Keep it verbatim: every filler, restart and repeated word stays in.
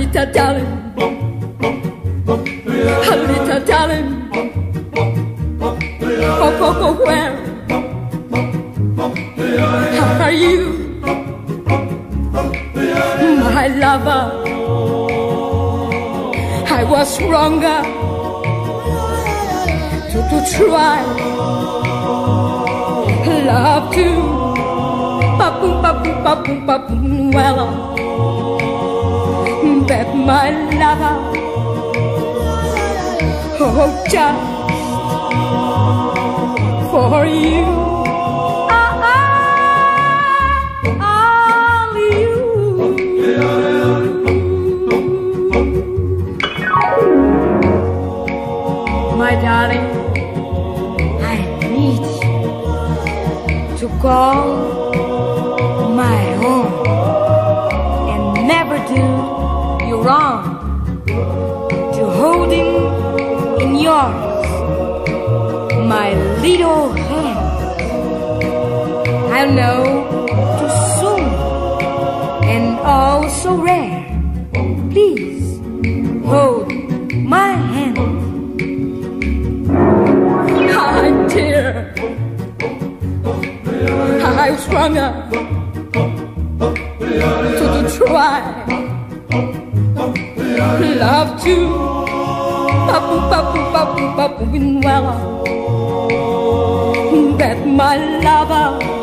little darling, a little darling. Oh, oh, oh, where are you, my lover? I was wronger to, to try love to ba-boom, ba-boom, ba-boom, ba-boom. Well, that my lover, oh, just for you, ah, ah, all you. My darling, I need you to call my own and never do you wrong, to holding in yours my little hand. I know too soon and all so rare. Please hold my hand. I dear, I was stronger to, to try love to ba-boom, ba-boom, ba-boom, ba-boom. Well, that my lover